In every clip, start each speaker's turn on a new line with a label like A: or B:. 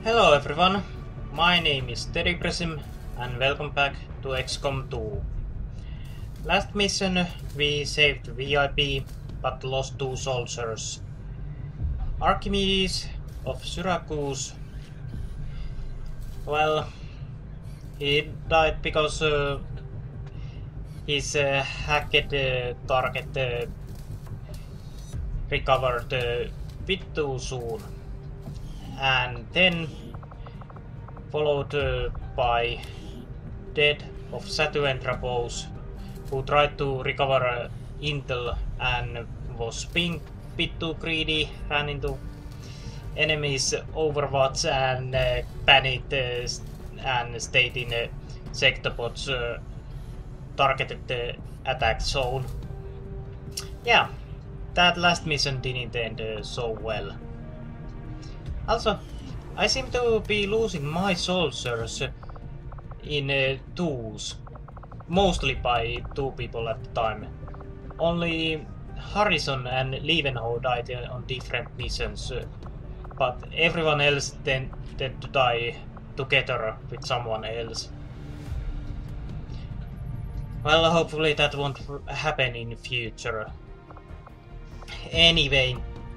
A: Hello everyone, my name is Terry and welcome back to XCOM 2. Last mission we saved VIP but lost 2 soldiers. Archimedes of Syracuse, well, he died because his hacked target recovered a bit too soon. And then followed by death of Satyendra Bose, who tried to recover intel and was being a bit too greedy, ran into enemies' overwatch and panicked and stayed in a sectorbot's targeted attack zone. Yeah, that last mission didn't end so well. Also, I seem to be losing my soldiers in twos, mostly by 2 people at the time. Only Harrison and Leavenhoe died on different missions, but everyone else tended to die together with someone else. Well, hopefully that won't happen in the future. Anyway,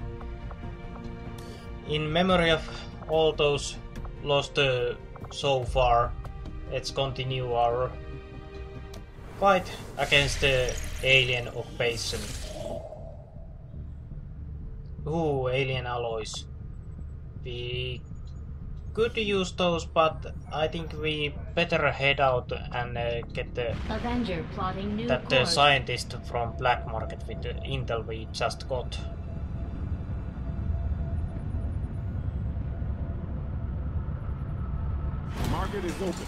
A: in memory of all those lost so far, let's continue our fight against the alien occupation. Ooh, alien alloys. We could use those, but I think we better head out and get that scientist from Black Market with the intel we just got.
B: Market is open.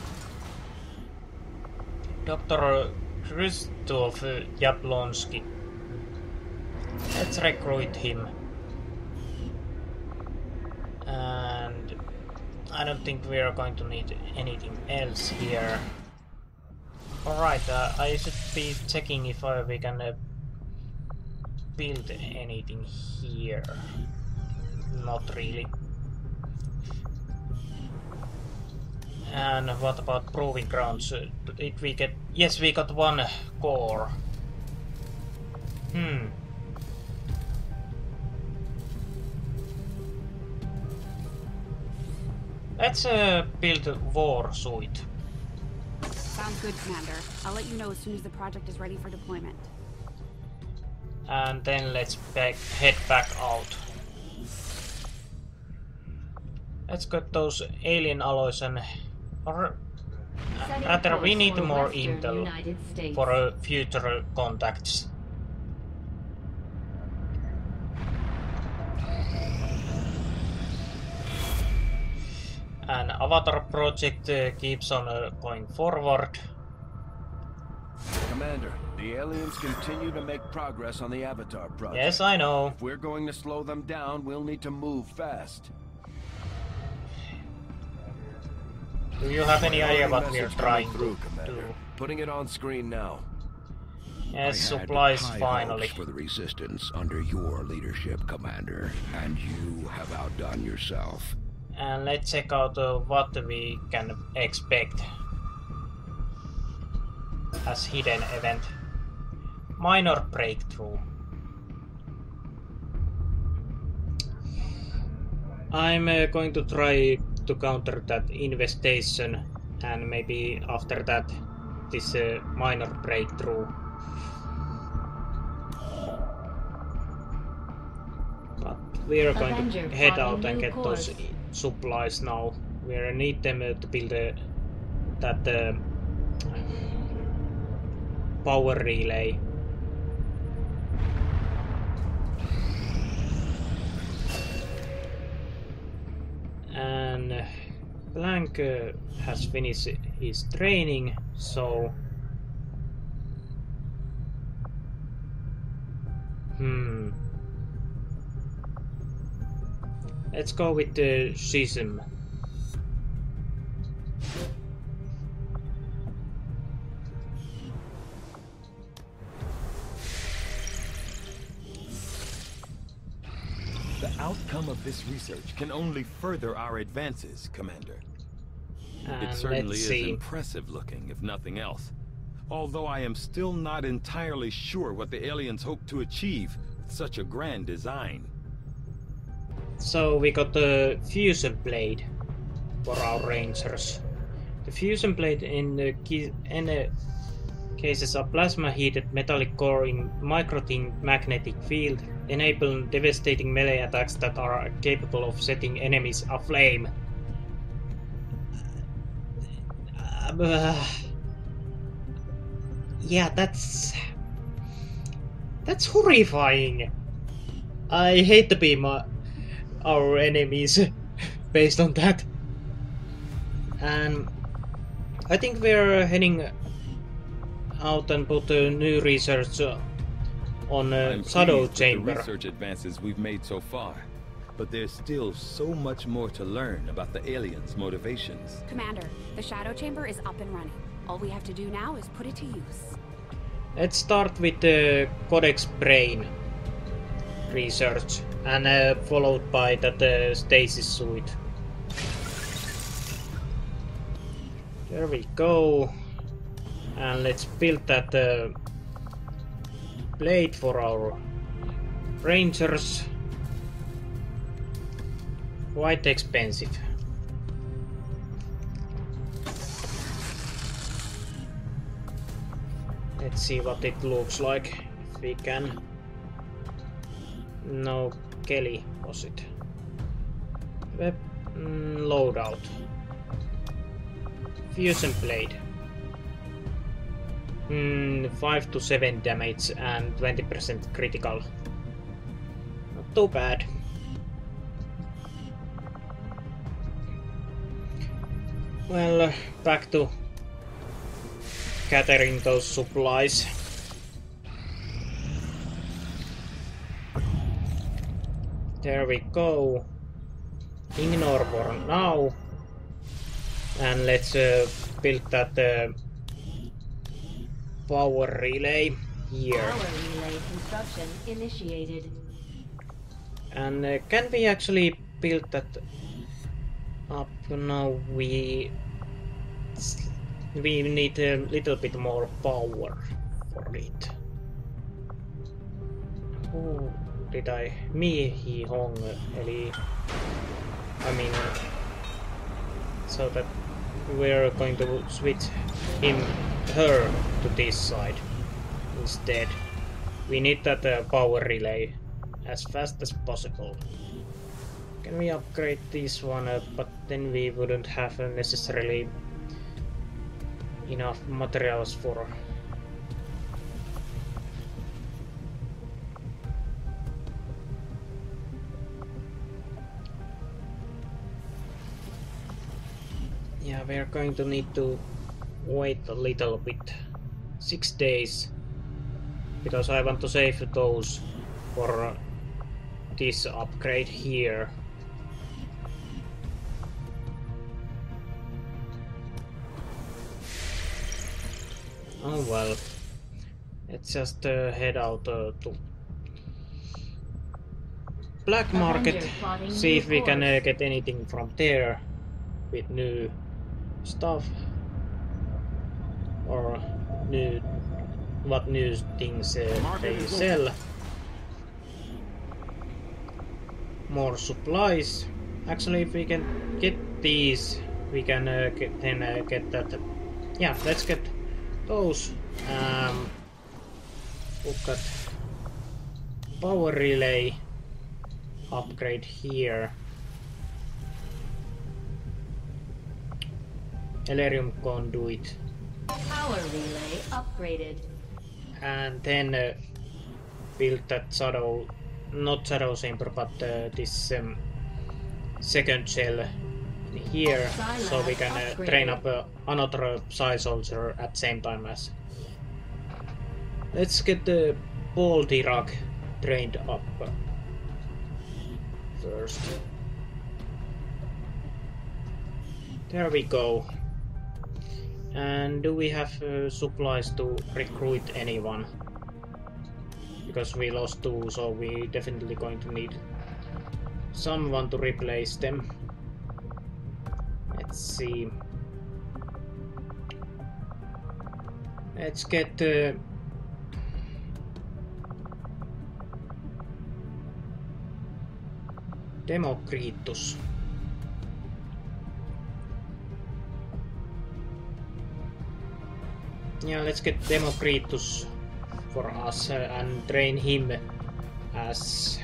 A: Dr. Krzysztof Jablonski. Let's recruit him. And I don't think we are going to need anything else here. Alright, I should be checking if we can build anything here. Not really. And what about proving grounds? Did we get... Yes, we got 1 core. Let's build a war suite.
C: Sounds good, Commander. I'll let you know as soon as the project is ready for deployment.
A: And then let's head back out. Let's get those alien alloys and... Or rather, we need more intel for future contacts. And Avatar project keeps on going forward.
B: Commander, the aliens continue to make progress on the Avatar project.
A: Yes, I know.
B: If we're going to slow them down, we'll need to move fast.
A: Do you have any idea what we are trying to do?
B: Putting it on screen now.
A: Yes, supplies finally.
D: For the resistance under your leadership, Commander, and you have outdone yourself.
A: And let's check out what we can expect as hidden event. Minor breakthrough. I'm going to try to counter that infestation, and maybe after that this minor breakthrough. But we are going to head out and get those supplies now. We need them to build that power relay. And Blank has finished his training, so let's go with the schism.
E: outcome of this research can only further our advances, Commander. It
A: And
E: certainly
A: let's
E: is
A: see.
E: impressive looking, if nothing else. Although I am still not entirely sure what the aliens hope to achieve with such a grand design.
A: So we got the fusion blade for our rangers. The fusion blade cases a plasma-heated metallic core in micro-thin magnetic field, enabling devastating melee attacks that are capable of setting enemies aflame. Yeah, that's horrifying. I hate to be our enemies based on that. And I think we're heading out and put new research on
E: I'm
A: Shadow
E: pleased with
A: Chamber.
E: the research advances we've made so far, but there's still so much more to learn about the aliens' motivations.
C: Commander, the Shadow Chamber is up and running. All we have to do now is put it to use.
A: Let's start with the Codex Brain research, and followed by that stasis suit. There we go. And let's build that blade for our rangers. Quite expensive. Let's see what it looks like, if we can. No, Kelly was it. Loadout. Fusion blade. 5 to 7 damage and 20% critical. Not too bad. Well, back to gathering those supplies. There we go. Ignore for now. And let's build that power relay here.
F: Power relay construction initiated.
A: And can we actually build that up? Now we need a little bit more power for it. Oh, did I? Miehi Hong, eli I mean, so that we're going to switch her to this side instead. We need that power relay as fast as possible. Can we upgrade this one, but then we wouldn't have necessarily enough materials for. Yeah, we're going to need to wait a little bit. 6 days. Because I want to save those for this upgrade here. Oh well. Let's just head out to Black Market. See if we can get anything from there with new stuff or what new things they sell. More supplies. Actually, if we can get these, we can get that. Yeah, let's get those. Look at power relay upgrade here. Elerium conduit.
F: Power relay upgraded.
A: And then build that shadow, not shadow chamber, but this second shell here, so we can train up another Psy soldier at same time as. Let's get the Baldirak trained up first. There we go. And do we have supplies to recruit anyone? Because we lost 2, so we definitely going to need someone to replace them. Let's see. Let's get Democritus. Yeah, let's get Democritus for us and train him as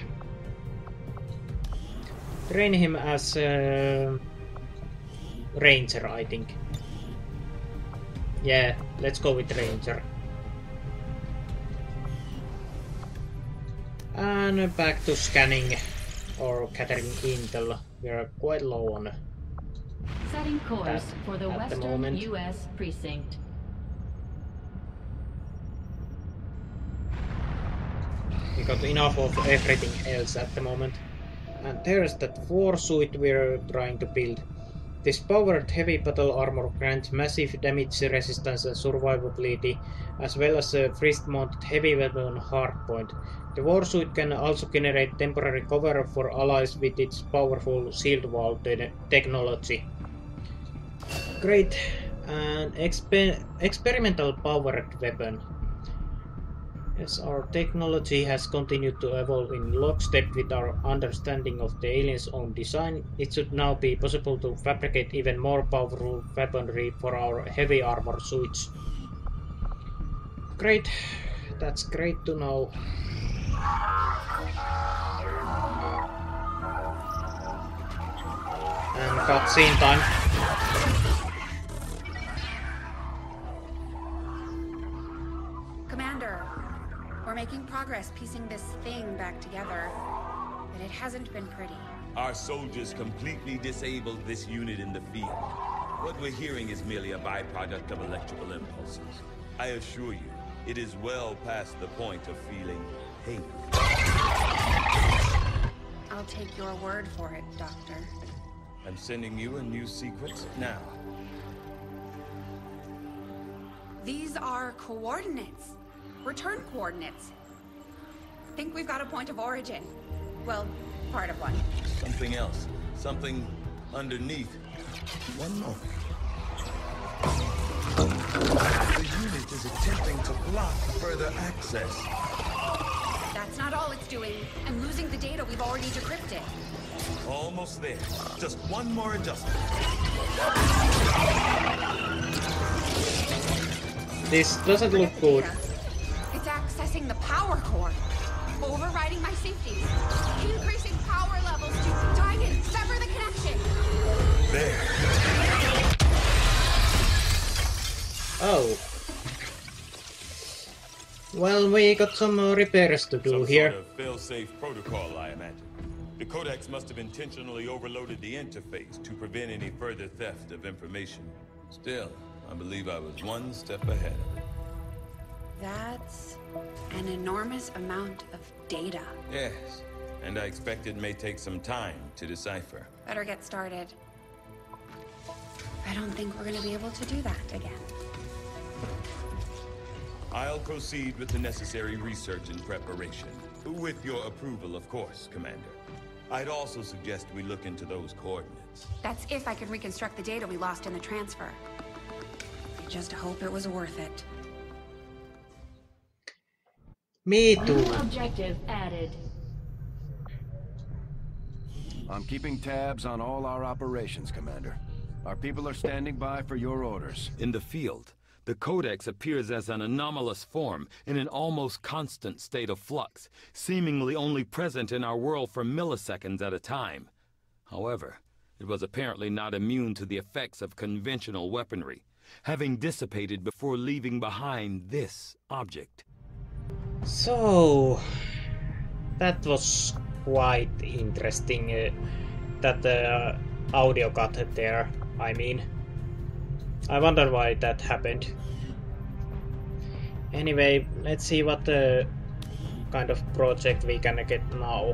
A: Ranger, I think. Yeah, let's go with Ranger. And back to scanning or gathering intel. We are quite low on
F: Setting course
A: that
F: for the
A: at the
F: Western
A: moment.
F: U.S. precinct.
A: We got enough of everything else at the moment. And there's that warsuit we're trying to build. This powered heavy battle armor grants massive damage resistance and survivability, as well as a wrist-mounted heavy weapon hardpoint. The warsuit can also generate temporary cover for allies with its powerful shield wall technology. Great. An experimental powered weapon. As our technology has continued to evolve in lockstep with our understanding of the aliens' own design, it should now be possible to fabricate even more powerful weaponry for our heavy armor suits. Great. That's great to know. And cutscene time.
C: Commander, we're making progress piecing this thing back together, but it hasn't been pretty.
E: Our soldiers completely disabled this unit in the field. What we're hearing is merely a byproduct of electrical impulses. I assure you, it is well past the point of feeling pain.
C: I'll take your word for it, Doctor.
E: I'm sending you a new sequence now.
C: These are coordinates. Return coordinates. Think we've got a point of origin. Well, part of one.
E: Something else. Something underneath. One moment. The unit is attempting to block further access.
C: That's not all it's doing. I'm losing the data we've already decrypted.
E: Almost there. Just one more adjustment.
A: This doesn't look good.
C: It's accessing the power core. Overriding my safeties. Increasing power levels to tie in, sever the connection.
E: There.
A: Oh. Well, we got some repairs to do
E: Some
A: here.
E: sort of fail-safe protocol, I imagine. The Codex must have intentionally overloaded the interface to prevent any further theft of information. Still, I believe I was one step ahead of it.
C: That's an enormous amount of data.
E: Yes, and I expect it may take some time to decipher.
C: Better get started. I don't think we're gonna be able to do that again.
E: I'll proceed with the necessary research and preparation. With your approval, of course, Commander. I'd also suggest we look into those coordinates.
C: That's if I can reconstruct the data we lost in the transfer. I just hope it was worth it.
A: Me too.
F: New objective added.
B: I'm keeping tabs on all our operations, Commander. Our people are standing by for your orders.
E: In the field, the Codex appears as an anomalous form in an almost constant state of flux, seemingly only present in our world for milliseconds at a time. However, it was apparently not immune to the effects of conventional weaponry, having dissipated before leaving behind this object.
A: So, that was quite interesting, that audio cut there, I mean. I wonder why that happened. Anyway, let's see what kind of project we can get now.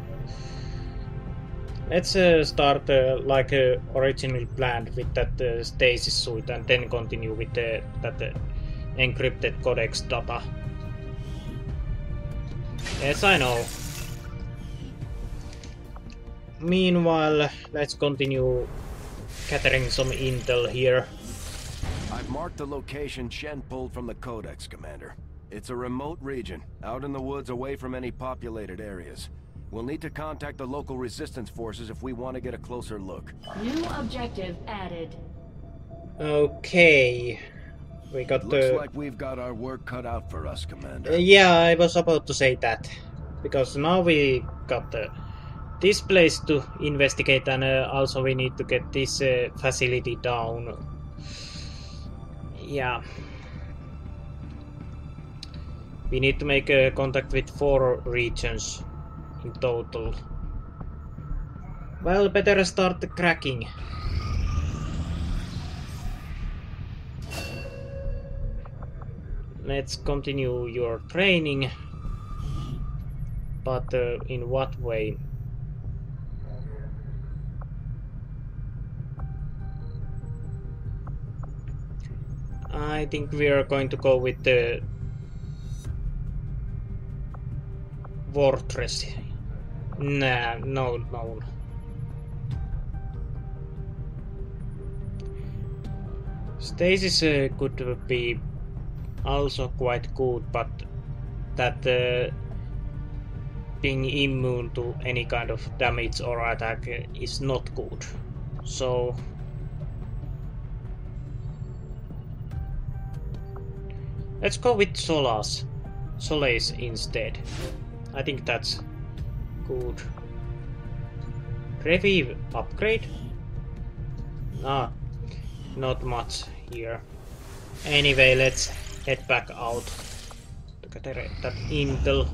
A: Let's start like originally planned with that stasis suit and then continue with that encrypted codex data. Yes, I know. meanwhile, let's continue gathering some intel here.
B: I've marked the location Shen pulled from the Codex, Commander. It's a remote region, out in the woods away from any populated areas. We'll need to contact the local resistance forces if we want to get a closer look.
F: New objective added.
A: Okay. We got
B: Looks like we've got our work cut out for us, Commander.
A: yeah, I was about to say that. Because now we got this place to investigate, and also we need to get this facility down. Yeah. We need to make contact with 4 regions in total. Well, better start cracking. Let's continue your training. But in what way? I think we are going to go with the fortress. Nah, no. Stasis could be also quite good, but that being immune to any kind of damage or attack is not good. So let's go with Solace instead. I think that's good. Revive upgrade? Ah, not much here. Anyway, let's head back out to get that intel.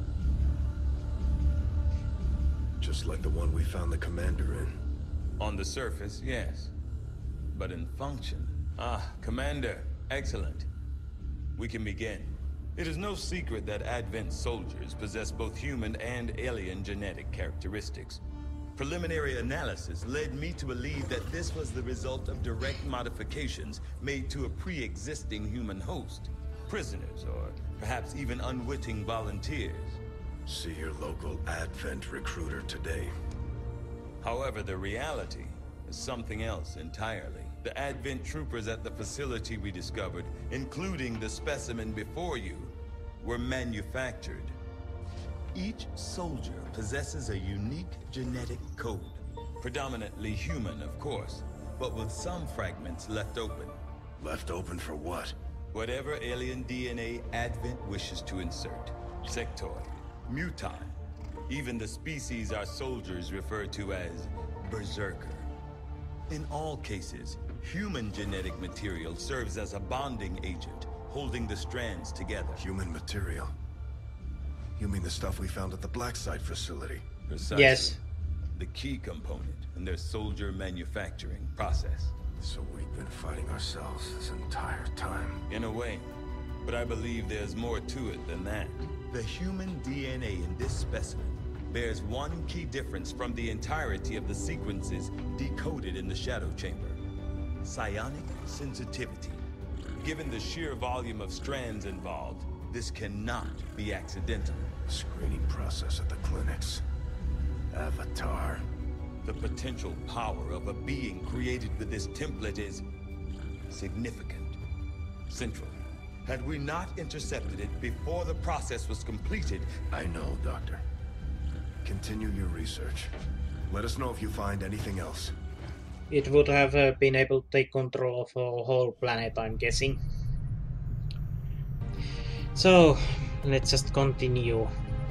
B: Just like the one we found the commander in.
E: On the surface, yes. But in function... Ah, Commander, excellent. We can begin. It is no secret that Advent soldiers possess both human and alien genetic characteristics. Preliminary analysis led me to believe that this was the result of direct modifications made to a pre-existing human host. Prisoners, or perhaps even unwitting volunteers.
B: See your local Advent recruiter today.
E: However, the reality is something else entirely. The Advent troopers at the facility we discovered, including the specimen before you, were manufactured. Each soldier possesses a unique genetic code. Predominantly human, of course, but with some fragments left open.
B: Left open for what?
E: Whatever alien DNA Advent wishes to insert. Sectoid, mutant, even the species our soldiers refer to as Berserker. In all cases, human genetic material serves as a bonding agent, holding the strands together.
B: Human material? You mean the stuff we found at the Black Site facility?
E: Precisely.
A: Yes.
E: The key component in their soldier manufacturing process.
B: So we've been fighting ourselves this entire time.
E: In a way. But I believe there's more to it than that. The human DNA in this specimen bears one key difference from the entirety of the sequences decoded in the Shadow Chamber. Psionic sensitivity. Given the sheer volume of strands involved, this cannot be accidental.
B: Screening process at the clinics. Avatar.
E: The potential power of a being created with this template is significant, central. Had we not intercepted it before the process was completed...
B: I know, Doctor. Continue your research. Let us know if you find anything else.
A: It would have been able to take control of a whole planet, I'm guessing. So, let's just continue.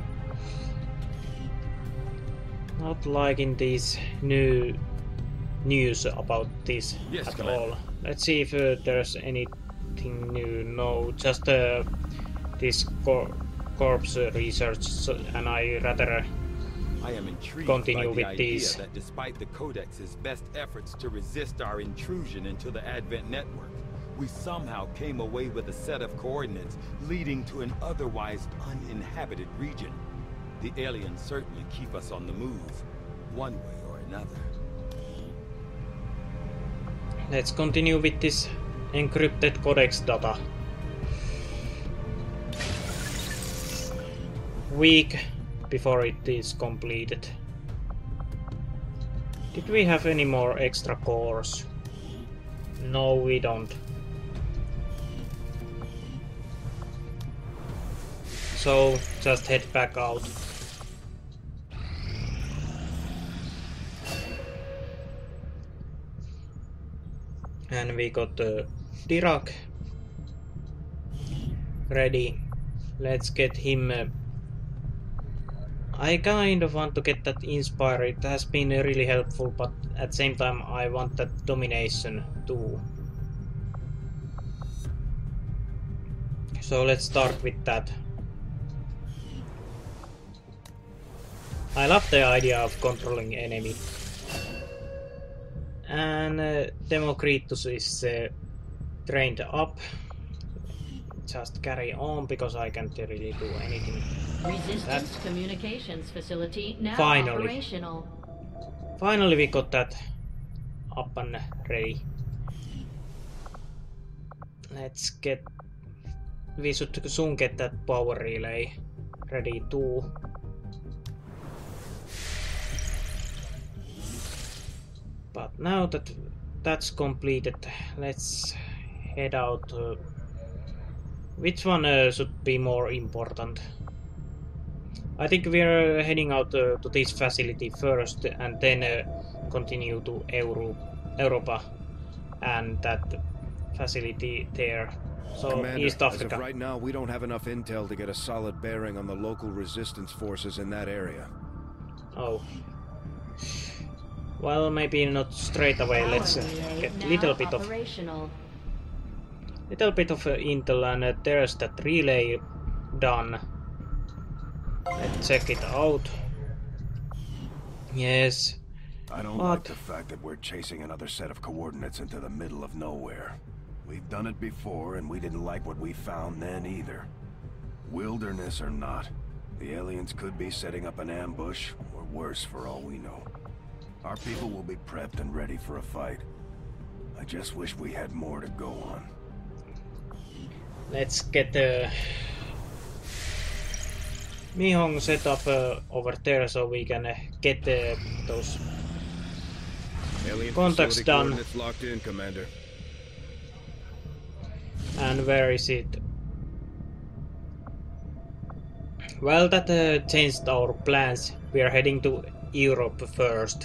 A: Not liking these new news about this
E: Yes,
A: at
E: Commander.
A: all. Let's see if there's anything new. No, just this corpse research, and I rather
E: I am intrigued
A: continue
E: by the
A: with
E: idea
A: these.
E: that despite the Codex's best efforts to resist our intrusion into the Advent network, we somehow came away with a set of coordinates leading to an otherwise uninhabited region. The aliens certainly keep us on the move, one way or another.
A: Let's continue with this encrypted codex data. Week before it is completed. Did we have any more extra cores? No, we don't. So just head back out. And we got the Dirac ready. Let's get him. I kind of want to get that Inspire. It has been really helpful, but at the same time I want that Domination too. So let's start with that. I love the idea of controlling enemy. And Democritus is trained up. Just carry on because I can't really do anything.
F: Resistance communications facility now
A: Finally.
F: operational.
A: Finally we got that up and ready. Let's get... We should soon get that power relay ready too. But now that that's completed, let's head out. Which one should be more important? I think we're heading out to this facility first and then continue to Europa and that facility there. So
B: Commander,
A: East Africa.
B: as of right now, we don't have enough intel to get a solid bearing on the local resistance forces in that area.
A: Oh. Well, maybe not straight away. Let's get a little bit of intel, and there's that relay done. Let's check it out. Yes.
B: I don't like the fact that we're chasing another set of coordinates into the middle of nowhere. We've done it before, and we didn't like what we found then either. Wilderness or not, the aliens could be setting up an ambush, or worse for all we know. Our people will be prepped and ready for a fight. I just wish we had more to go on.
A: Let's get Mihong set up over there so we can get those
B: Alien
A: contacts
B: facility
A: done.
B: coordinates locked in, Commander.
A: And where is it? Well, that changed our plans. We are heading to Europe first.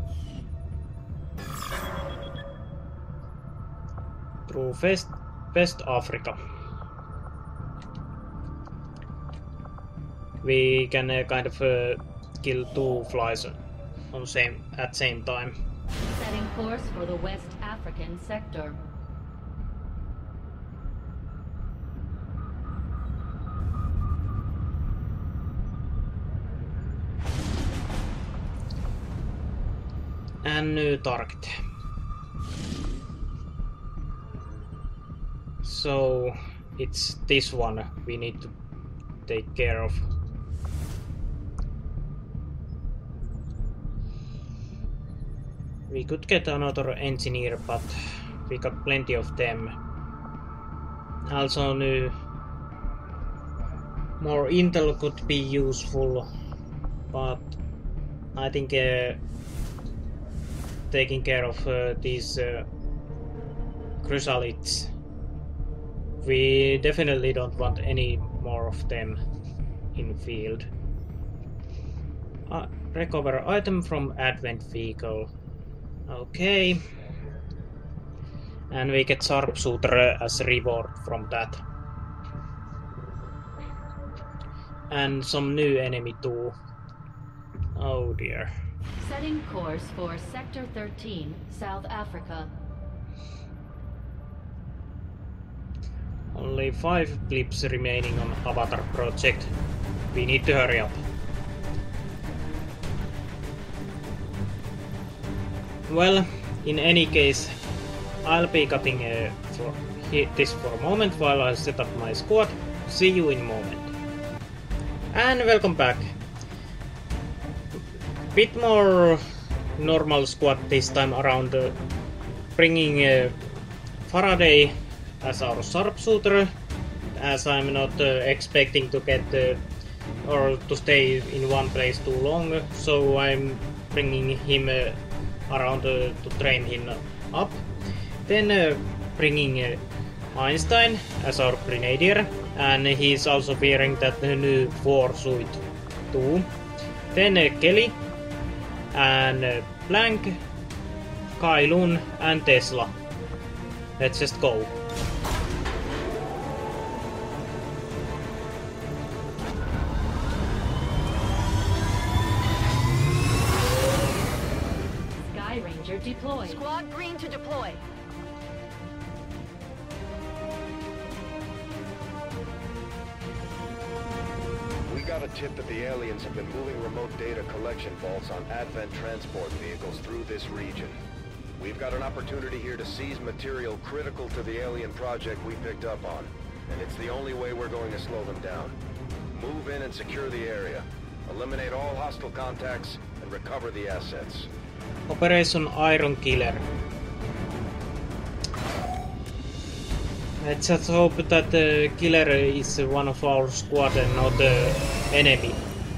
A: Through West Africa. We can kind of kill two flies at same time.
F: Setting course for the West African sector.
A: And new target. So it's this one we need to take care of. We could get another engineer, but we got plenty of them. Also new more intel could be useful, but I think taking care of these chrysalids. We definitely don't want any more of them in field. Recover item from advent vehicle. Okay. And we get sharpshooter as reward from that. And some new enemy too. Oh dear.
F: Setting course for Sector 13, South Africa.
A: Only 5 blips remaining on Avatar project. We need to hurry up. Well, in any case, I'll be cutting this for a moment while I set up my squad. See you in a moment. And welcome back. Bit more normal squad this time around, bringing Faraday as our sharpshooter, as I'm not expecting to get or to stay in one place too long, so I'm bringing him around to train him up. Then bringing Einstein as our grenadier, and he's also wearing that new war suit too. Then Kelly and Blank, Kailun and Tesla. Let's just go.
F: Sky Ranger deployed.
G: Squad green to deploy.
B: We got a tip that the aliens have been moving remote data collection vaults on Advent transport vehicles through this region. We've got an opportunity here to seize material critical to the alien project we picked up on, and it's the only way we're going to slow them down. Move in and secure the area. Eliminate all hostile contacts and recover the assets.
A: Operation Iron Killer. Let's just hope that the killer is one of our squad and not the enemy.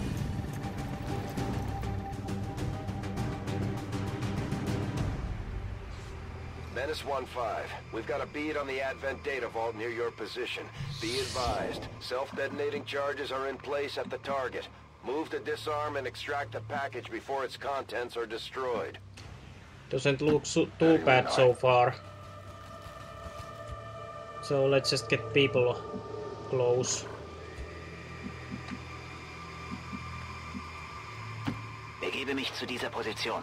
B: Menace 1-5, we've got a bead on the Advent data vault near your position. Be advised, self-detonating charges are in place at the target. Move to disarm and extract the package before its contents are destroyed.
A: Doesn't look too bad so far. So let's just get people close.
H: Begebe mich zu dieser Position.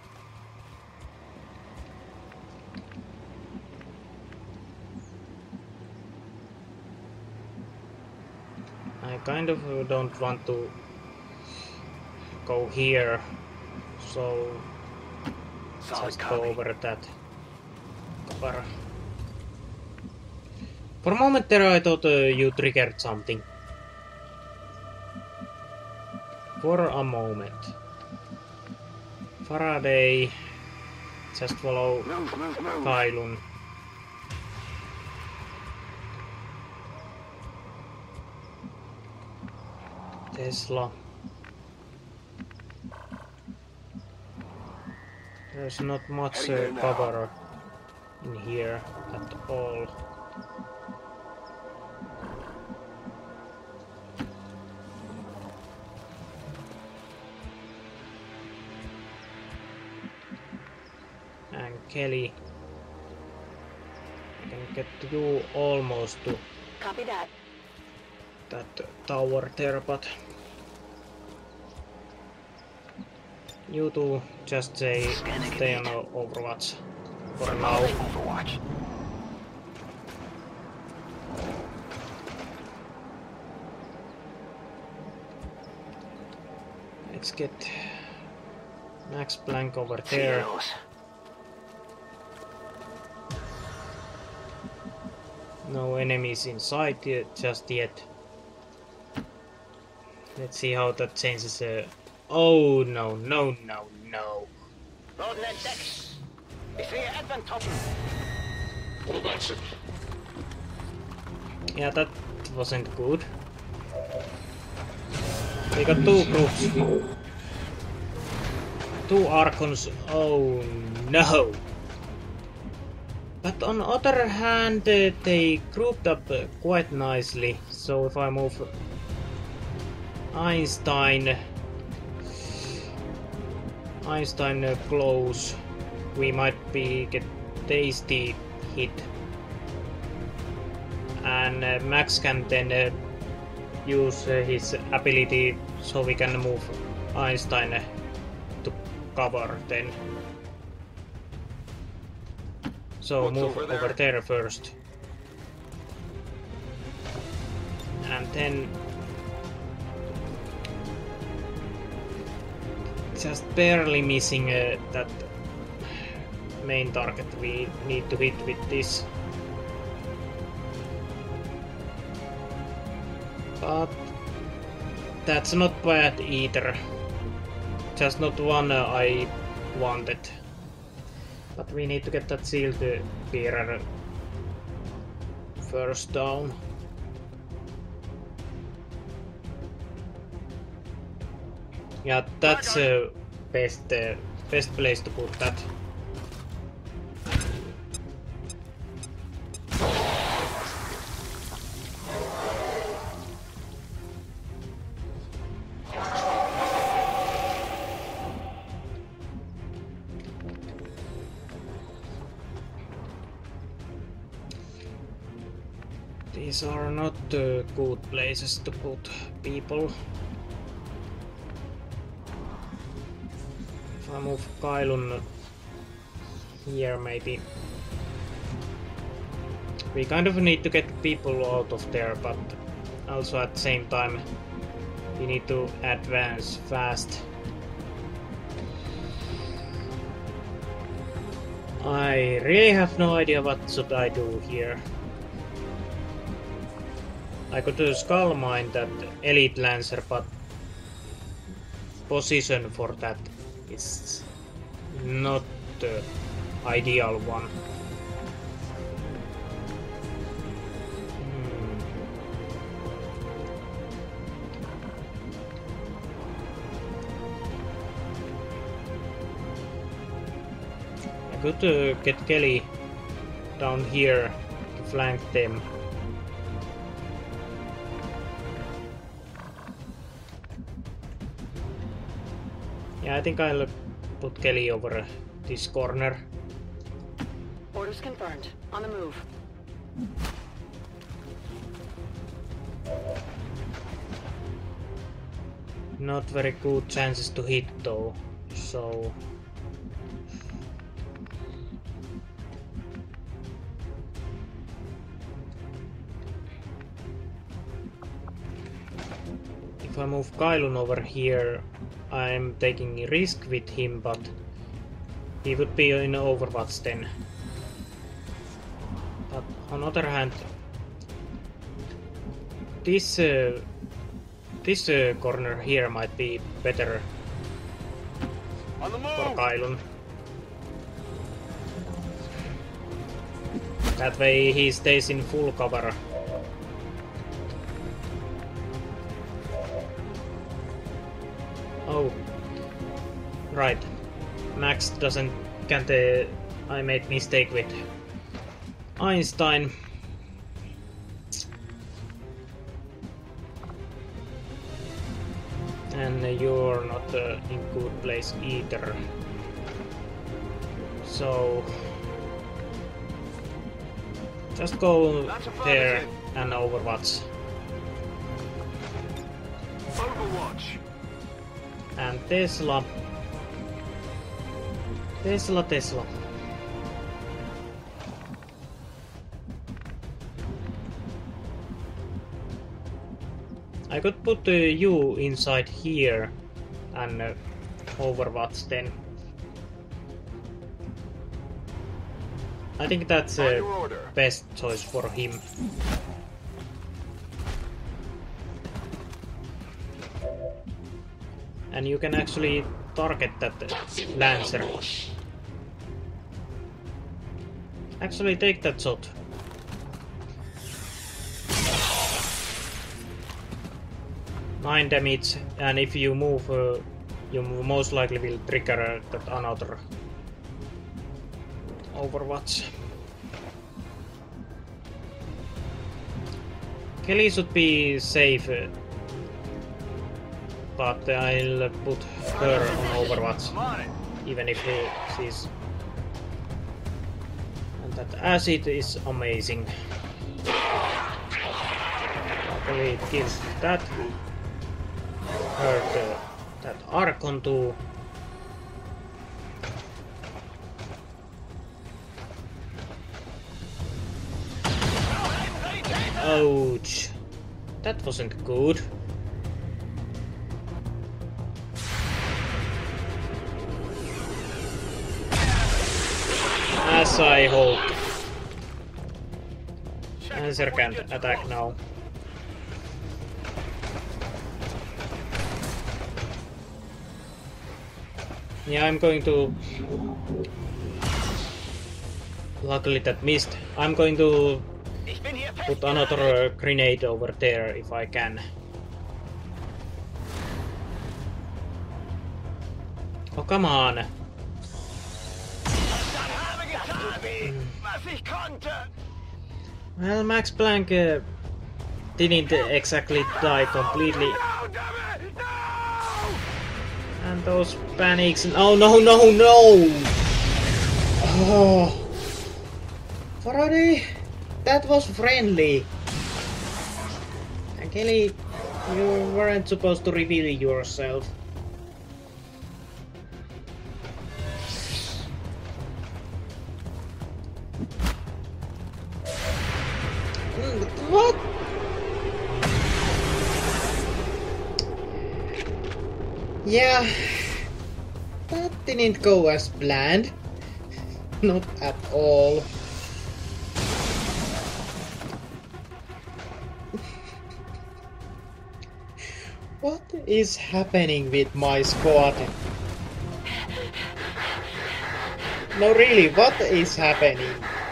A: I kind of don't want to go here, so just go over that cover. For a moment there I thought you triggered something. For a moment. Faraday. Just follow Kailun. Tesla. There's not much cover in here at all. And Kelly, I can get you almost to
G: Copy that.
A: that tower there, but you two just stay on Overwatch for now.
H: Overwatch.
A: Let's get Max Planck over there. No enemies in sight just yet. Let's see how that changes. Oh no, no, no, no.
H: Boden entdeckt. Ich sehe Advent-Truppen.
A: Yeah, that wasn't good. We got two groups. Two Archons. Oh no. But on the other hand, they grouped up quite nicely. So if I move Einstein close, we might get tasty hit. And Max can then use his ability so we can move Einstein to cover then. So move over there first. And then just barely missing that main target we need to hit with this. But that's not bad either. Just not one I wanted. But we need to get that shield bearer first down. Yeah, that's best best place to put that. These are not good places to put people. If I move Kailun here, maybe. We kind of need to get people out of there, but also at the same time we need to advance fast. I really have no idea what should I do here. I could skull mine that elite lancer, but position for that is not the ideal one. I could get Kelly down here to flank them. Yeah, I think I'll put Kelly over this corner.
G: Orders confirmed. On the move.
A: Not very good chances to hit though, so... If I move Kailun over here, I'm taking a risk with him, but he would be in Overwatch then. But on the other hand, this corner here might be better for Kailun. That way he stays in full cover. Oh, right. Max can't. I made mistake with Einstein. And you're not in good place either. So just go there and Overwatch.
B: Overwatch.
A: And Tesla. Tesla. I could put you inside here and Overwatch then. I think that's the best choice for him. And you can actually target that Lancer. Actually take that shot. Nine damage, and if you move, you most likely will trigger that another Overwatch. Kelly should be safe, but I'll put her on Overwatch, even if she's... And that acid is amazing. Luckily it kills that. Hurt that Archon too. Ouch. That wasn't good. As I hoped. Answer can't attack now. Yeah, I'm going to... Luckily that missed. I'm going to put another grenade over there if I can. Oh, come on. Well, Max Planck didn't exactly die completely. And those panics. Oh no, no, no! Oh. Faraday, that was friendly. And Kelly, you weren't supposed to reveal yourself. What? Yeah, that didn't go as planned. Not at all. What is happening with my squad? No, really, what is happening?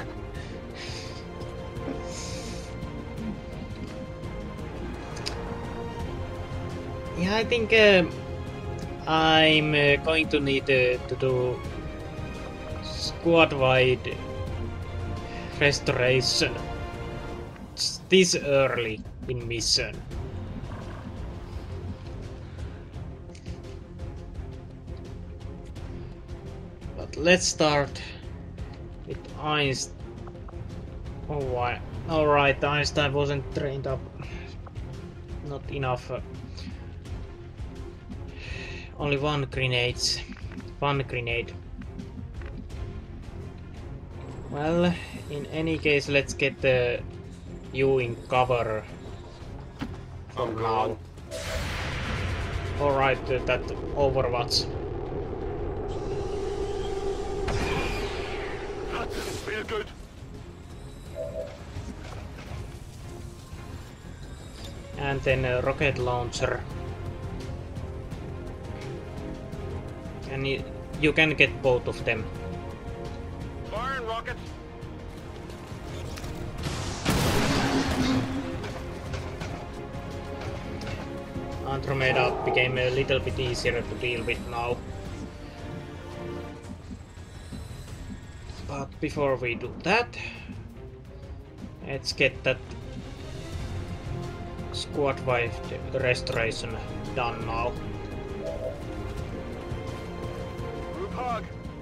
A: Yeah, I think I'm going to need to do squad-wide restoration this early in mission. But let's start with Einstein. Oh, why? Alright, Einstein wasn't trained up. Not enough. Only one grenade. Well, in any case, let's get you in cover for now. Alright, that Overwatch.
B: That didn't feel good.
A: And then a rocket launcher. And you can get both of them.
B: Firing rockets.
A: Andromeda became a little bit easier to deal with now. But before we do that, let's get that squad-wide restoration done now.
B: Group hug.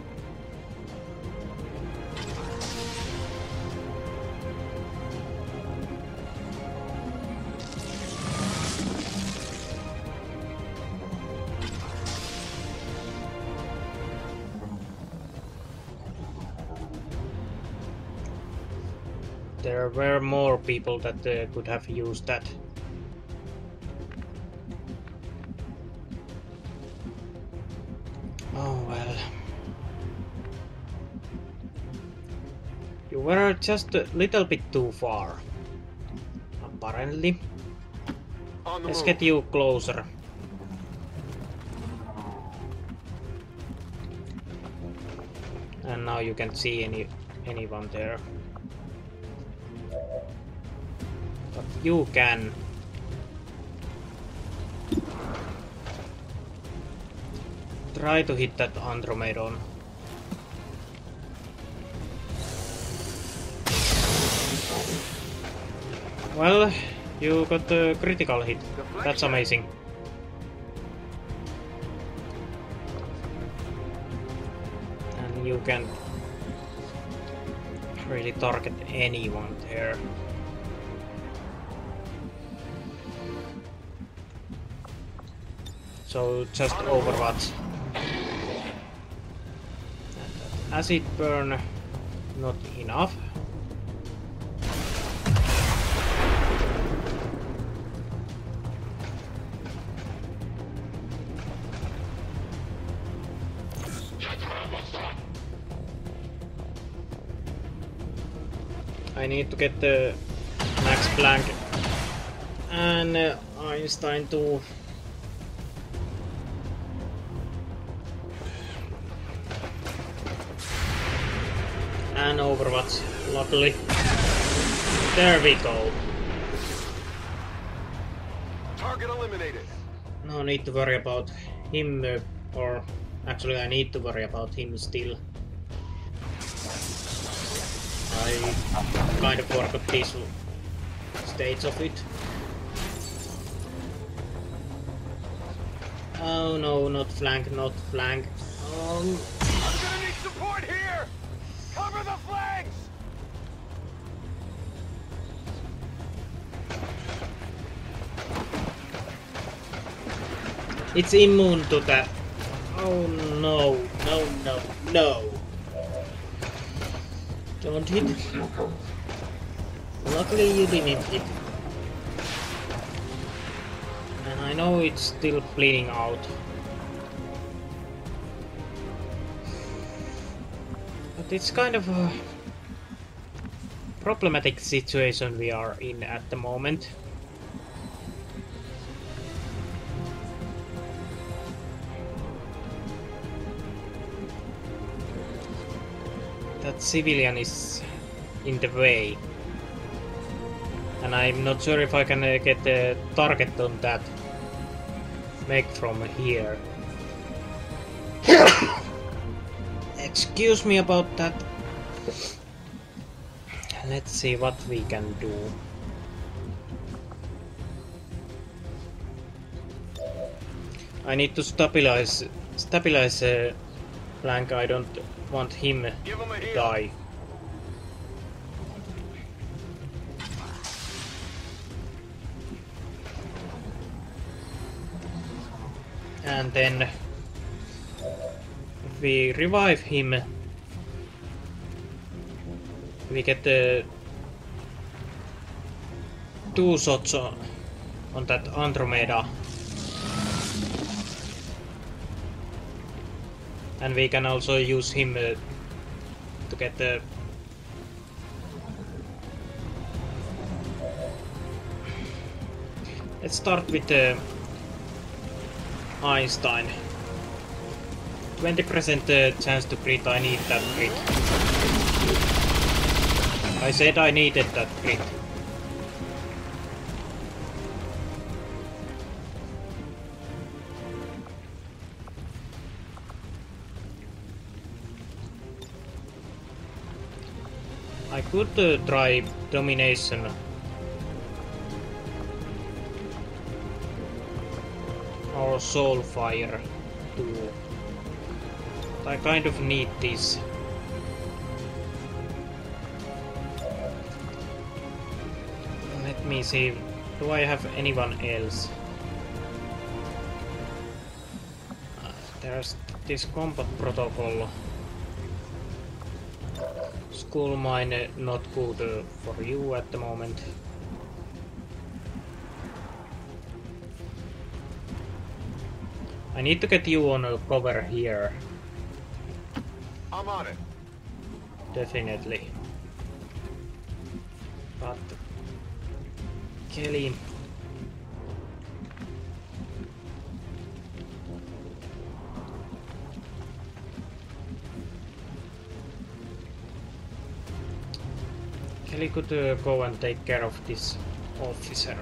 A: There were more people that could have used that. Oh well. You were just a little bit too far. Apparently. Let's get you closer. And now you can't see anyone there. But you can. Try to hit that Andromedon. Well, you got a critical hit. That's amazing. And you can really target anyone there. So just Overwatch. Acid burn, not enough. I need to get the Max Planck and Einstein too. And Overwatch, luckily. There we go.
B: Target eliminated.
A: No need to worry about him, or actually I need to worry about him still. kind of forgot this stage of it. Oh no, not flank, not flank.
B: I'm gonna need support here! Cover the flanks!
A: It's immune to that. Oh no, no, no, no. Don't hit. Luckily you didn't hit. And I know it's still bleeding out. But it's kind of a problematic situation we are in at the moment. That civilian is in the way. And I'm not sure if I can get the target on that mech from here. Excuse me about that. Let's see what we can do. I need to stabilize Blank. I don't want him to die. And then if we revive him, we get the 2 shots on that Andromeda. And we can also use him to get the let's start with the Einstein. 20% chance to crit. I need that crit. I said I needed that crit. I could try domination. Or soul fire too. But I kind of need this. Let me see. Do I have anyone else? There's this combat protocol. School mine not good for you at the moment. I need to get you on a cover here.
B: I'm on it.
A: Definitely. But Kelly. Kelly could go and take care of this officer.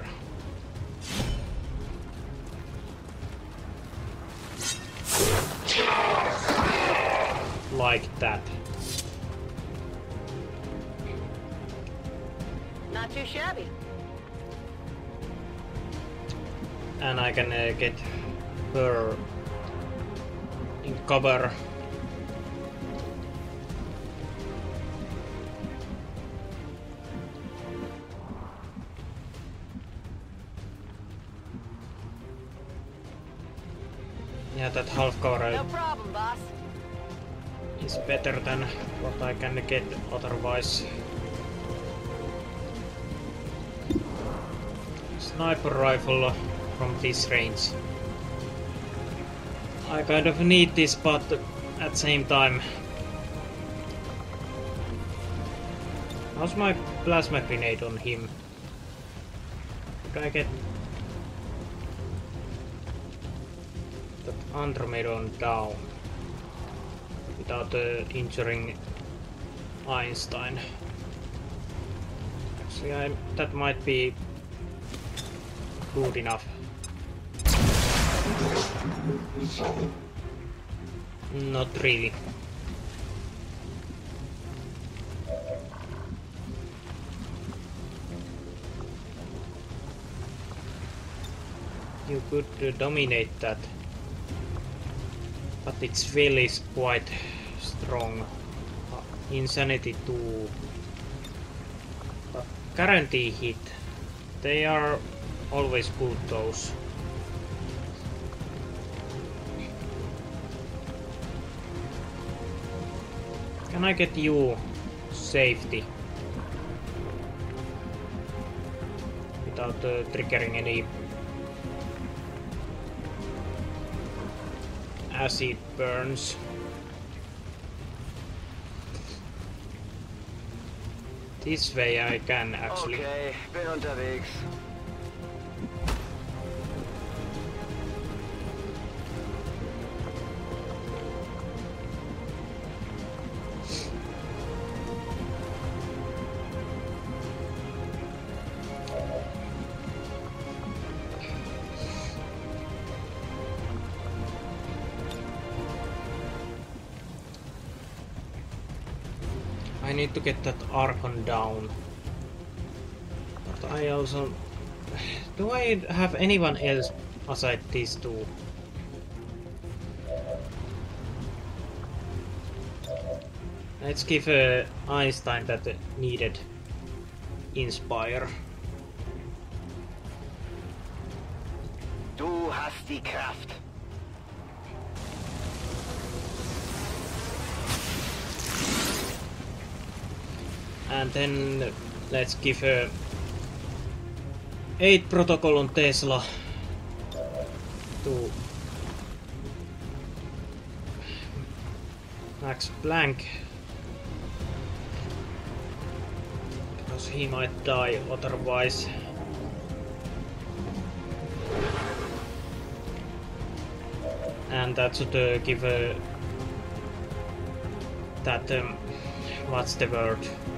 A: Like that.
G: Not too shabby.
A: And I can get her in cover. Yeah, that half cover
G: No problem, boss.
A: is better than what I can get otherwise. Sniper rifle from this range. I kind of need this, but at the same time. How's my plasma grenade on him? Could I get that Andromeda down without injuring Einstein? Actually, that might be good enough. Not really. you could dominate that, but its will is quite strong. Insanity 2. But guarantee hit. They are always good, those. Can I get you safety? Without triggering any acid burns. This way I can actually.
B: Okay, bin unterwegs.
A: I need to get that Archon down. But I also... Do I have anyone else aside these two? Let's give Einstein that needed Inspire.
H: Du hast die Kraft.
A: And then let's give her 8 protocol on Tesla to Max Planck, because he might die otherwise. And that should give her that what's the word?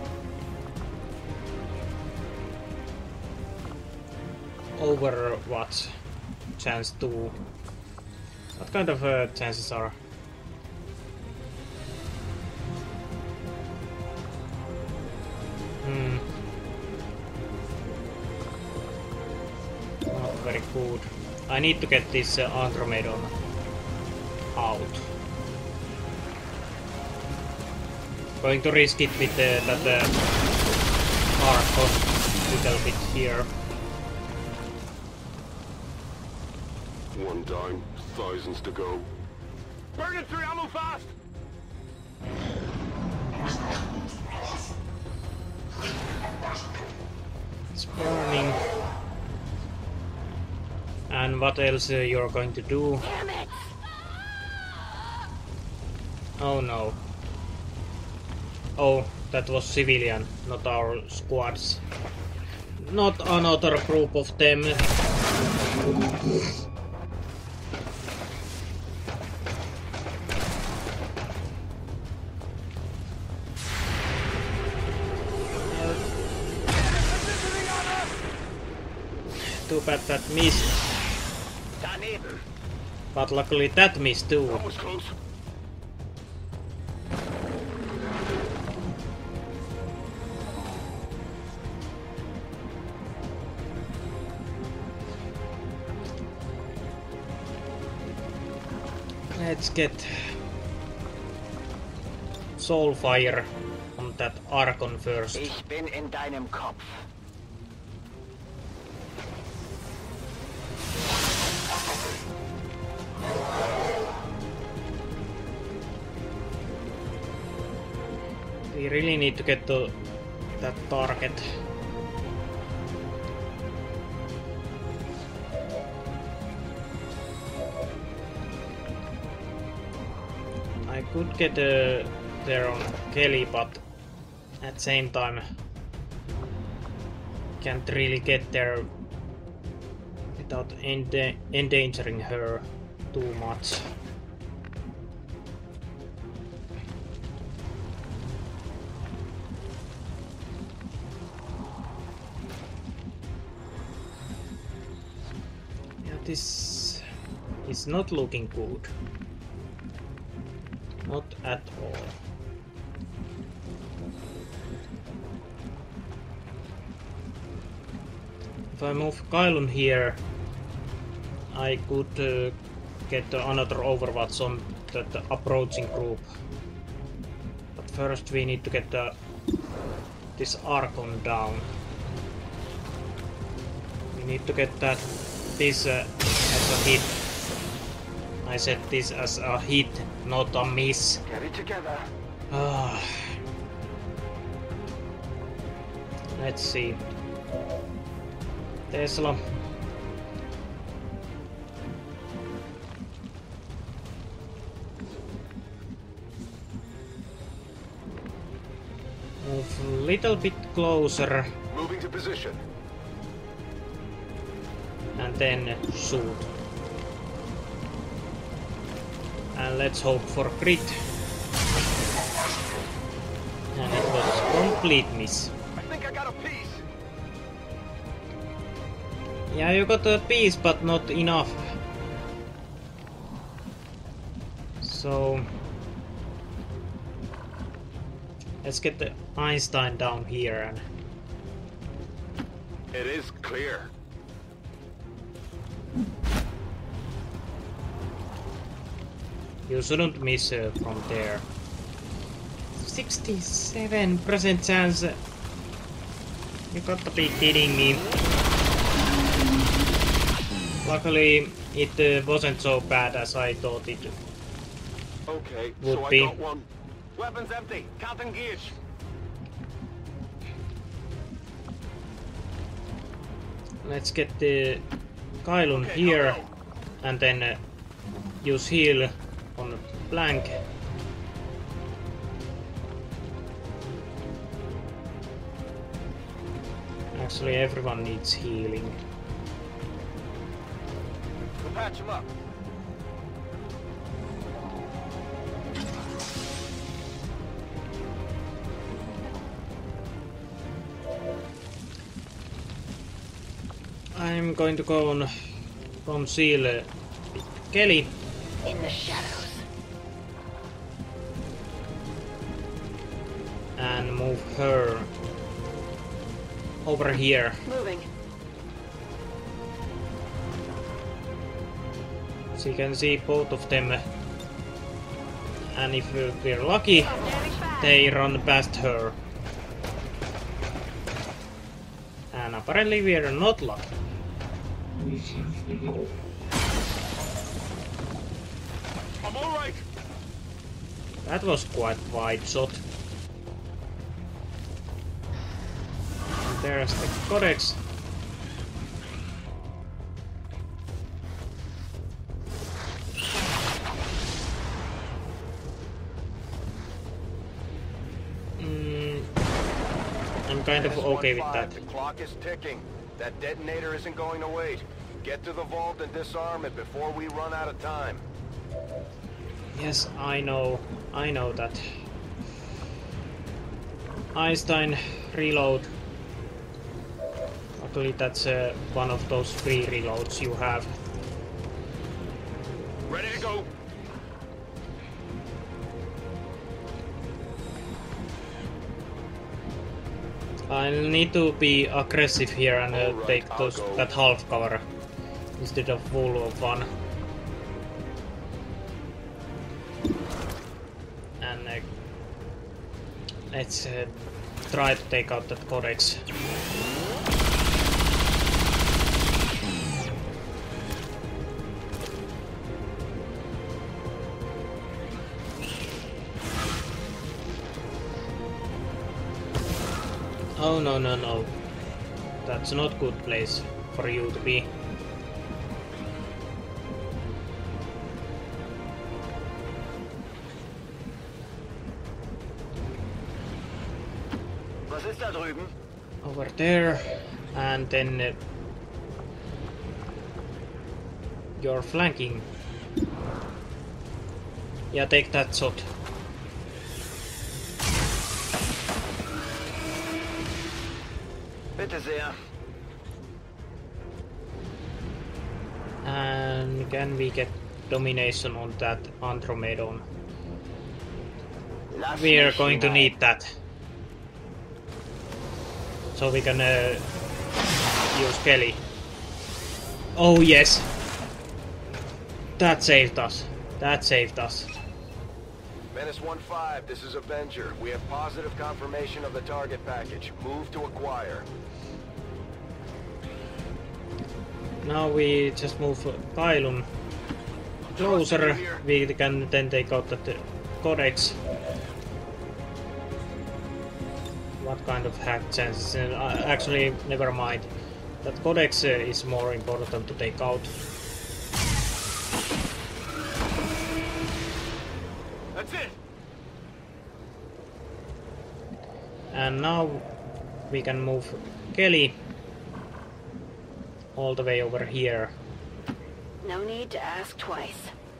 A: Overwatch chance to... What kind of chances are? Not very good. I need to get this Andromedon out. Going to risk it with that Archon little bit here.
I: One down, thousands to go.
H: Burning through ammo fast!
A: It's burning. And what else you're going to do?
H: Damn it!
A: Oh no. Oh, that was civilian, not our squads. Not another group of them. Too bad that missed.
H: Daneben.
A: But luckily that missed too.
I: That was close.
A: Let's get Soulfire on that Archon first.
H: Ich bin in deinem Kopf.
A: We really need to get to that target. I could get there on Kelly, but at the same time can't really get there without endangering her too much. Yeah, this is not looking good. Not at all. If I move Kylun here, I could get another Overwatch on the approaching group. But first we need to get this Archon down. We need to get this as a hit. I said this as a hit, not a miss.
B: Get it together.
A: Let's see. Tesla. Move a little bit closer.
B: Moving to position.
A: And then shoot. And let's hope for crit. And it was complete miss.
B: I think I got a piece.
A: Yeah, you got a piece, but not enough. So let's get the Einstein down here and
B: it is clear.
A: you shouldn't miss from there. 67% chance. You got to be kidding me. Luckily, it wasn't so bad as I thought it
B: Okay,
A: would
B: so
A: be.
B: I got one. Weapons empty. Can't engage.
A: Let's get the Kylun here and then use heal on blank. Actually, everyone needs healing.
B: We'll patch him up.
A: I'm going to go on conceal Kelly.
G: In the shadows.
A: And move her over here.
G: Moving.
A: So you can see both of them. And if we're lucky, they run past her. And apparently we are not lucky.
B: I'm all right.
A: That was quite wide shot. And there's the Codex. I'm kind of okay with that.
B: The clock is ticking. That detonator isn't going to wait. Get to the vault and disarm it before we run out of time.
A: Yes, I know that. Einstein, reload. Luckily that's one of those free reloads you have.
B: Ready to go.
A: I'll need to be aggressive here and
B: Alright,
A: take
B: I'll
A: those,
B: go.
A: that half cover instead of full of one. And let's try to take out that Codex. Oh no no no. That's not good place for you to be.
B: Was ist da drüben?
A: Over there, and then you're flanking. Yeah, take that shot.
B: Bitte sehr.
A: And can we get domination on that Andromedon?
B: Lass
A: We are
B: mich
A: going to
B: hinein.
A: need that. So we can use Kelly. Oh yes. That saved us. That saved us.
B: Menace 1-5, this is Avenger. We have positive confirmation of the target package. Move to acquire.
A: Now we just move Kailun closer. We can then take out that Codex. What kind of hack chances? Actually, never mind. That Codex is more important to take out.
B: That's it.
A: And now we can move Kelly all the way over here.
G: No need to ask twice.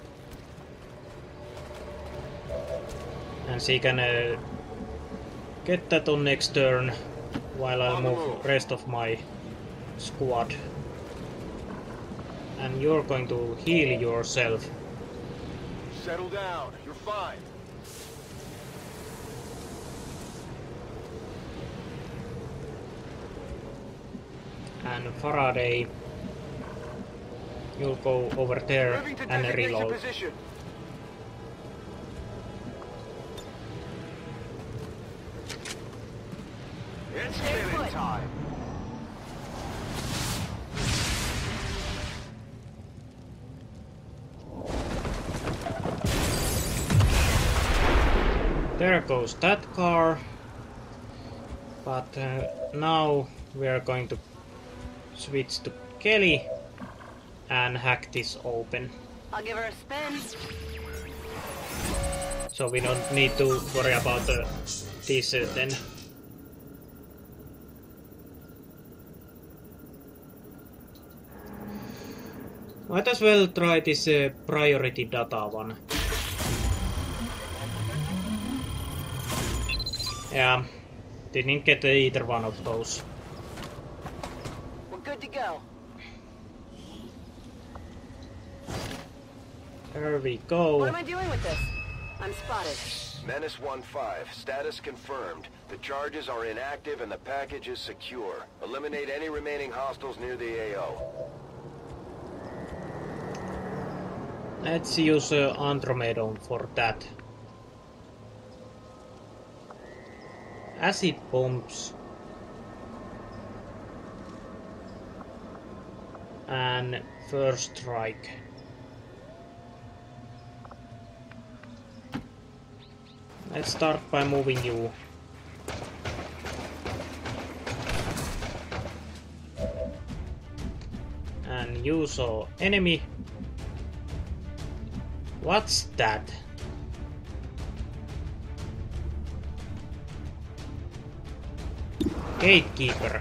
A: And she can get that on next turn while I move rest of my squad. And you're going to heal yourself.
B: Settle down. You're fine.
A: And Faraday, you'll go over there and reload.
B: It's killing time.
A: There goes that car. But now we are going to switch to Kelly and hack this open.
G: I'll give her a spin.
A: So we don't need to worry about this then. Might as well try this priority data one. Yeah, didn't get either one of those.
G: We're good to go.
A: There we go.
G: What am I doing with this? I'm spotted.
B: Menace 1-5, status confirmed. The charges are inactive and the package is secure. Eliminate any remaining hostiles near the AO.
A: Let's use Andromedon for that. Acid bombs. And first strike. Let's start by moving you. And you saw enemy. What's that? Gatekeeper.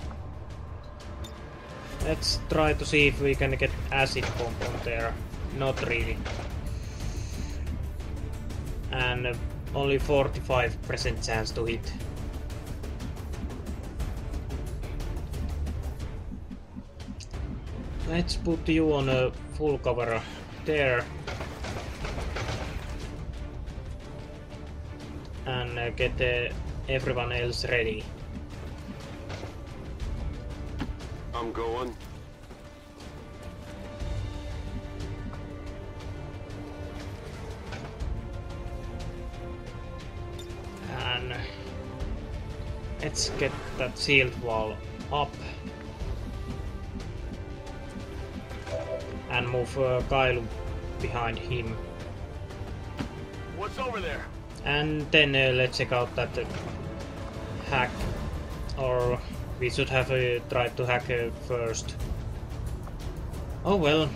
A: Let's try to see if we can get acid bomb on there. Not really. And only 45% chance to hit. Let's put you on a full cover there. And get everyone else ready.
I: I'm going.
A: And let's get that shield wall up. And move Kyle behind him.
B: What's over there?
A: And then let's check out that hack. Or we should have tried to hack first. Oh well.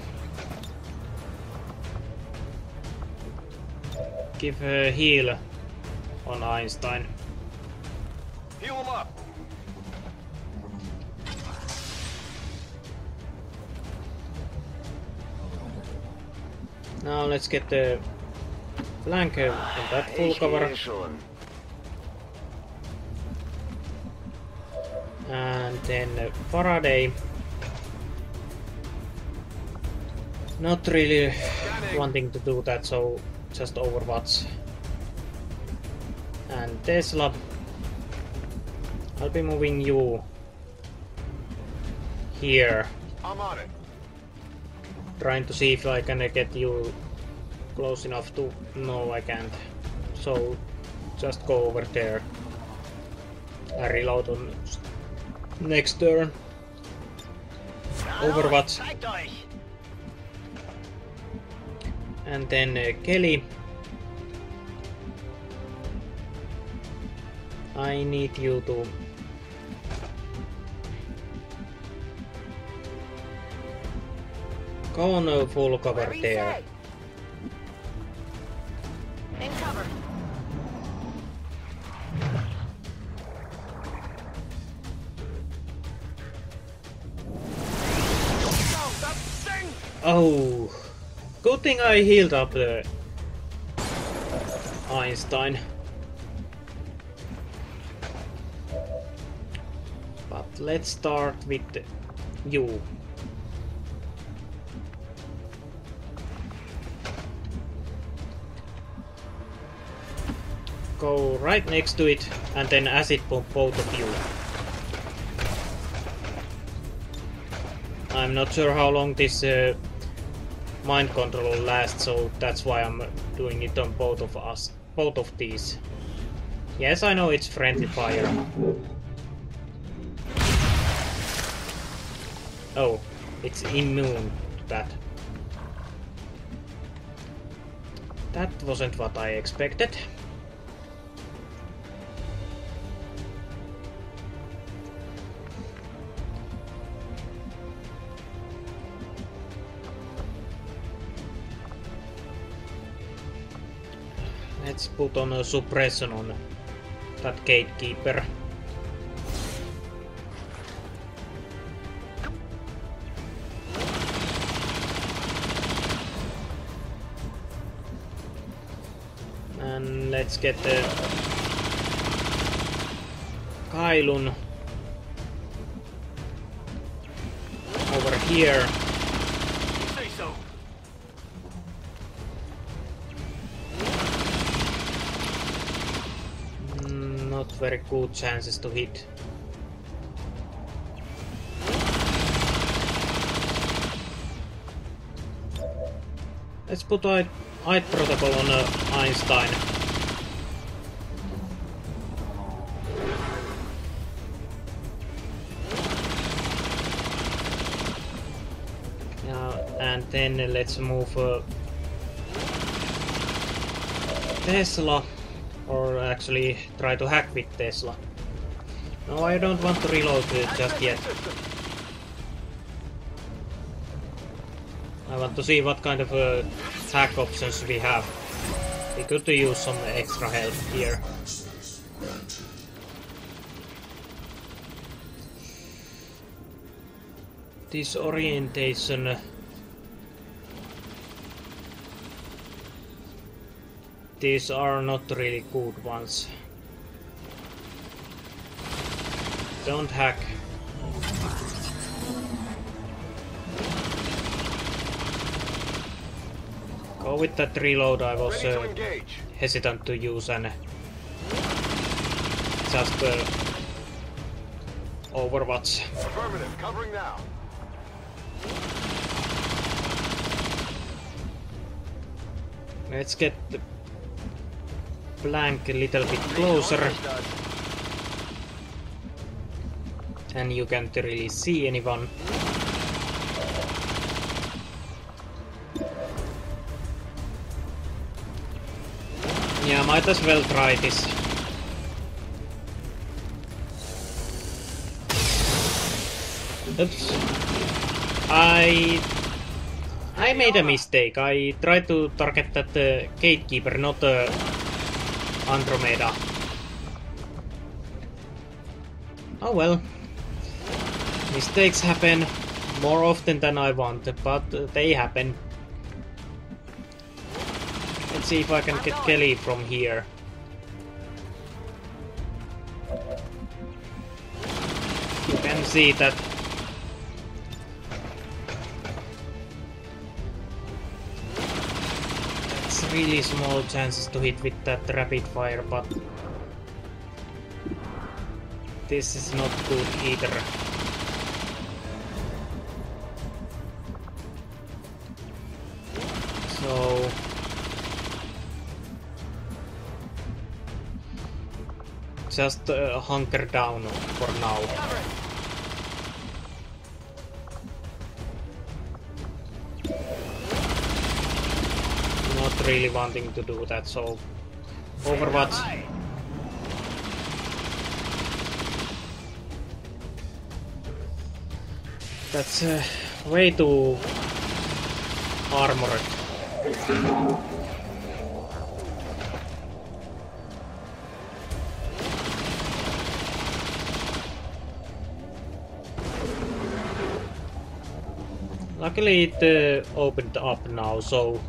A: Give a heal on Einstein.
B: Heal him up.
A: Now let's get the flank on that full cover. And then Faraday. Not really wanting to do that, so just Overwatch. And Tesla. I'll be moving you here.
B: I'm on it.
A: Trying to see if I can get you close enough to... No, I can't. So, just go over there. I reload on next turn. Overwatch. And then Kelly. I need you to... Go on full cover there.
G: In cover.
A: Oh, good thing I healed up the Einstein. But let's start with you. Go right next to it and then acid pump both of you. I'm not sure how long this mind control lasts, so that's why I'm doing it on both of us, both of these. Yes, I know it's friendly fire. Oh, it's immune to that. That wasn't what I expected. Let's put on a suppression on that gatekeeper. And let's get the Kailun over here. Not very good chances to hit. Let's put eye protocol on Einstein. And then let's move Tesla. Or actually try to hack with Tesla. No, I don't want to reload it just yet. I want to see what kind of hack options we have. Be good to use some extra help here. Disorientation. These are not really good ones. Don't hack. Go with that reload. I was hesitant to use and just Overwatch.
I: Affirmative, covering now.
A: Let's get the blank a little bit closer. And you can't really see anyone. Yeah, might as well try this. Oops. I made a mistake. I tried to target that gatekeeper, not Andromeda. Oh well. Mistakes happen more often than I want, but they happen. Let's see if I can get Kelly from here. You can see that it's really small chances to hit with that rapid fire, but this is not good either. just hunker down for now. Not really wanting to do that, so Overwatch. That's way too armored. Luckily it opened up now, so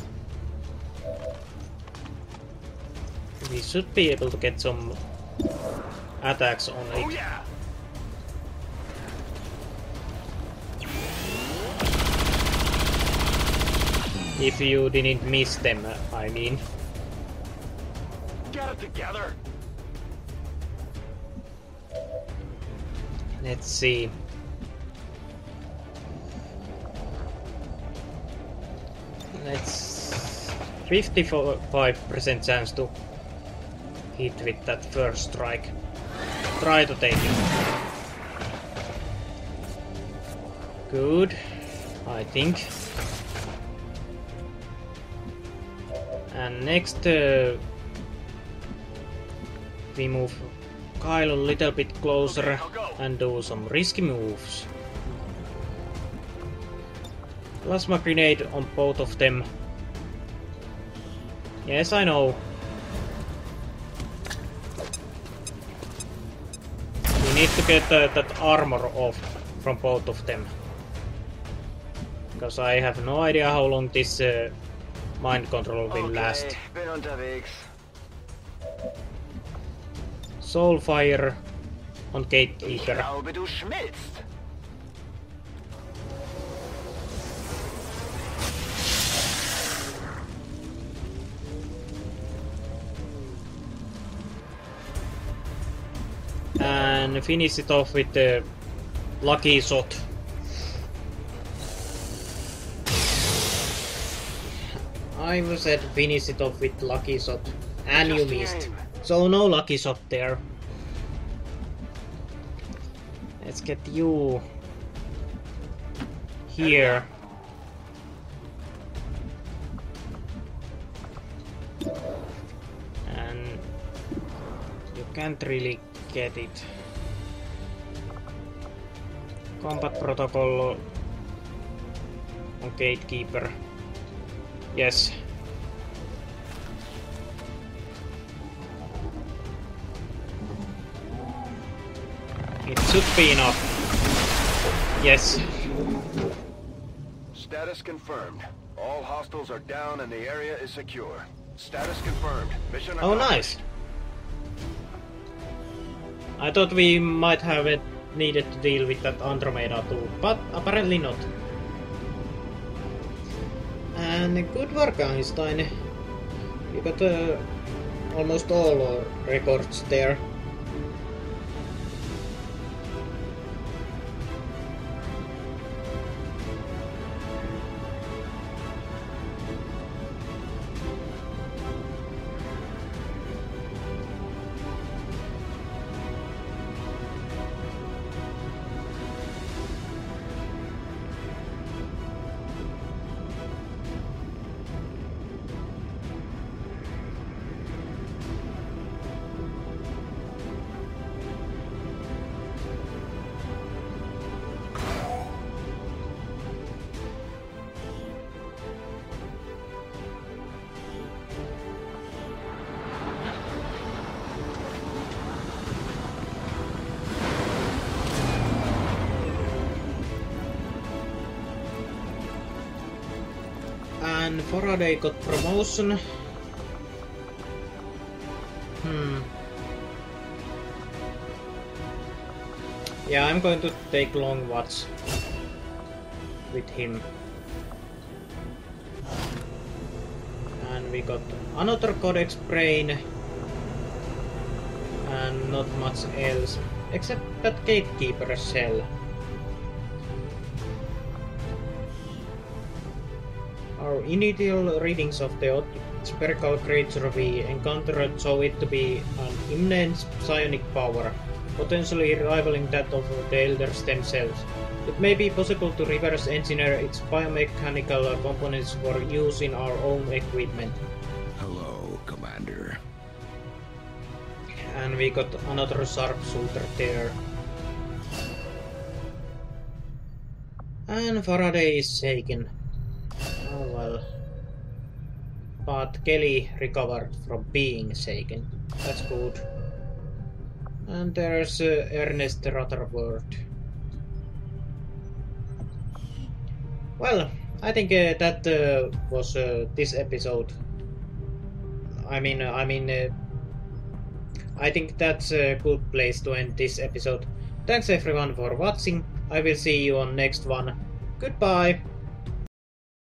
A: we should be able to get some attacks on it.
H: Oh, yeah.
A: If you didn't miss them, I mean.
H: Get it together.
A: Let's see. Let's 55% chance to hit with that first strike. Try to take it. Good, I think. And next we move Kyle a little bit closer and do some risky moves. Plasma grenade on both of them. Yes, I know. We need to get that armor off from both of them. Because I have no idea how long this mind control will last.
H: Bin unterwegs.
A: Soulfire on
H: Ich
A: Gatekeeper.
H: glaube, du schmilzt.
A: And finish it off with the lucky shot. I said finish it off with lucky shot, and you missed. So no lucky shot there. Let's get you here. And you can't really get it. Combat protocol on Gatekeeper. Yes. It should be enough. Yes.
B: Status confirmed. All hostiles are down and the area is secure. Status confirmed. Mission
A: Oh,
B: accomplished.
A: nice. I thought we might have needed to deal with that Andromeda too, but apparently not. And good work, Einstein. You got almost all records there. And Faraday got promotion. Yeah, I'm going to take long watch with him. And we got another Codex Brain. And not much else, except that Gatekeeper shell. Our initial readings of the spherical creature we encountered saw it to be an immense psionic power, potentially rivaling that of the Elders themselves. It may be possible to reverse engineer its biomechanical components for use in our own equipment.
D: Hello, Commander.
A: And we got another sharpshooter there. And Faraday is shaken. Oh well. But Kelly recovered from being shaken. That's good. And there's Ernest Rutherford. Well, I think that was this episode. I think that's a good place to end this episode. Thanks everyone for watching. I will see you on next one. Goodbye!